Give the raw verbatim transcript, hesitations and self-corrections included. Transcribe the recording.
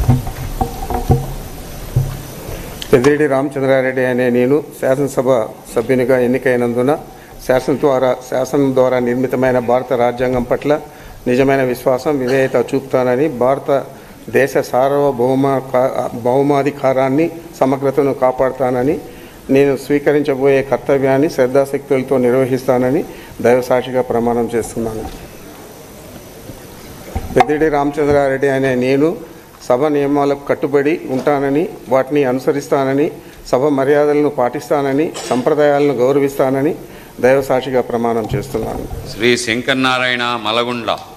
పెద్దిరెడ్డి రామచంద్రారెడ్డి అనే నేను శాసనసభ సభ్యునిగా ఎన్నికైనందున శాసనం ద్వారా శాసనం ద్వారా నిర్మితమైన భారత రాజ్యాంగం పట్ల నిజమైన విశ్వాసం విధేయత చూపుతానని, భారతదేశ సార్వభౌమ భౌమాధికారాన్ని సమగ్రతను కాపాడుతానని, నేను స్వీకరించబోయే కర్తవ్యాన్ని శ్రద్ధాశక్తులతో నిర్వహిస్తానని దైవసాక్షిగా ప్రమాణం చేస్తున్నాను. పెద్దిరెడ్డి రామచంద్రారెడ్డి అనే నేను సభ నియమాలకు కట్టుబడి ఉంటానని, వాటిని అనుసరిస్తానని, సభ మర్యాదలను పాటిస్తానని, సంప్రదాయాలను గౌరవిస్తానని దైవసాక్షిగా ప్రమాణం చేస్తున్నాను. శ్రీ శంకరనారాయణ మలగుండ్ల.